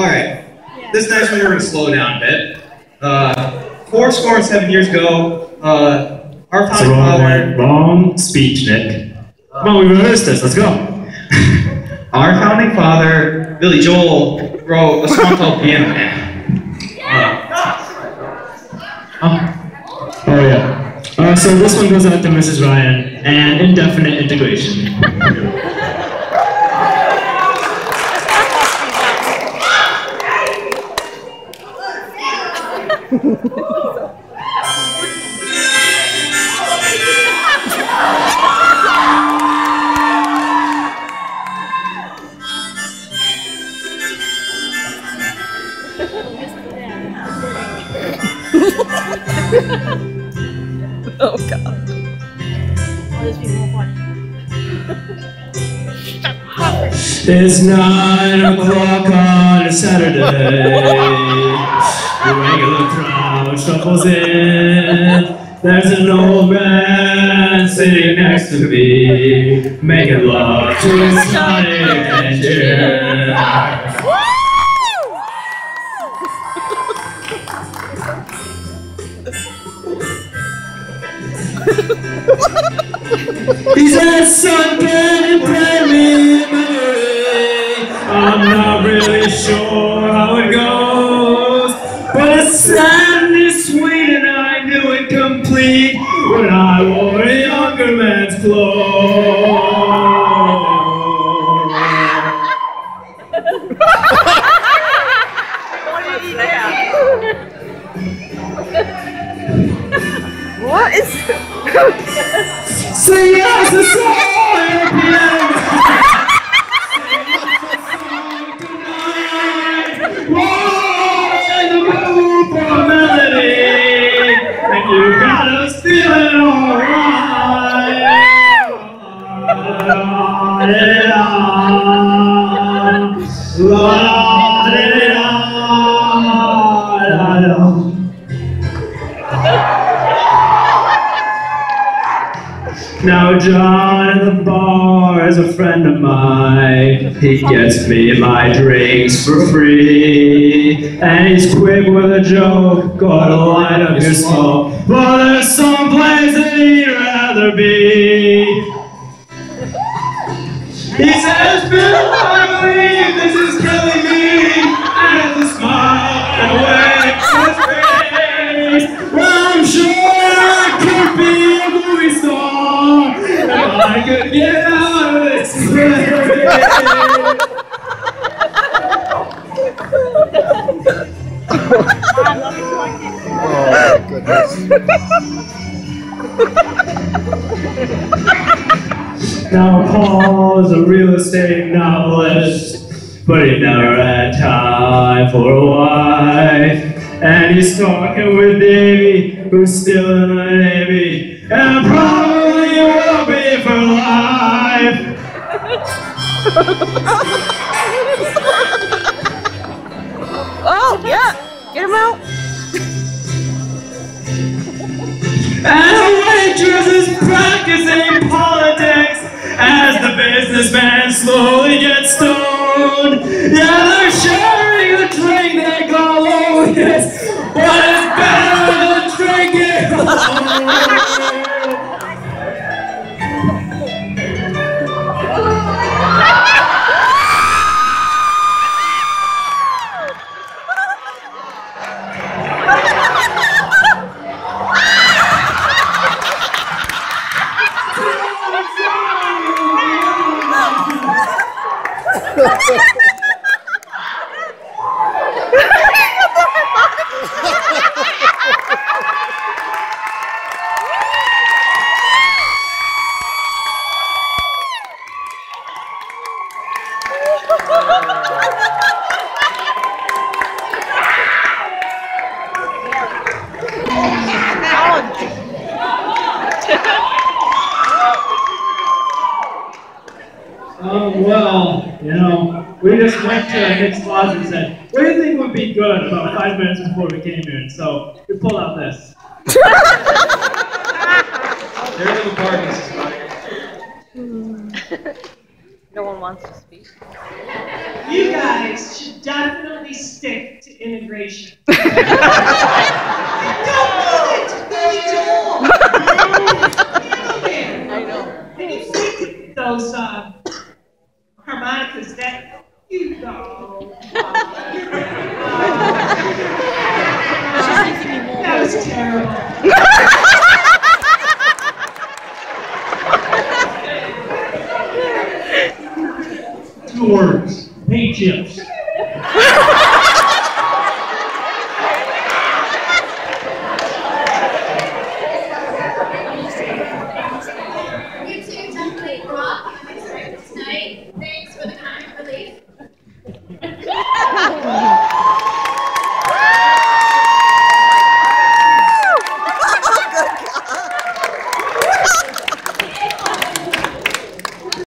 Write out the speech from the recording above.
Alright, this next one we're going to slow down a bit. 407 years ago, our founding father... Wrong speech, Nick. Come on, we rehearsed this, let's go. Our founding father, Billy Joel, wrote a song called Piano Man. Oh yeah. So this one goes out to Mrs. Ryan and indefinite integration. Oh god. It's 9 o'clock on a Saturday. The regular crowd shuffles in. There's an old man sitting next to me, making love to his sonic engine. He said, son, can you play me a memory? I'm not really sure how it goes, but it's sad and it's sweet and I knew it complete when I wore a younger man's clothes. What is Say yes, the song and piano. And the mood for a melody, and you got us feeling alright. Now John at the bar is a friend of mine. He gets me my drinks for free. And he's quick with a joke, gotta light up your smoke. But there's some place that he'd rather be. He says, Bill, I believe this is killing me. And it's a smile and a wave to his face. Well, I'm sure I could be a movie star. If I could get out of this place. Oh, goodness. Now Paul is a real estate novelist, but he never had time for a wife. And he's talking with Davy, who's still in the Navy, and probably will be for life. Oh, yeah! Get him out! And the waitress is practicing politics as the businessman slowly gets stoned. Yeah, they're sharing a drink they call loneliness, but it's better than drinking alone. Well, you know, we just went to Nick's closet and said, what do you think would be good about 5 minutes before we came here? And so we pulled out this. There's the parking system. No one wants to speak. You guys should definitely stick to integration. Don't do it, Billy Joel. I know. And you see those harmonicas that you know. That was terrible. Two words. Paint chips.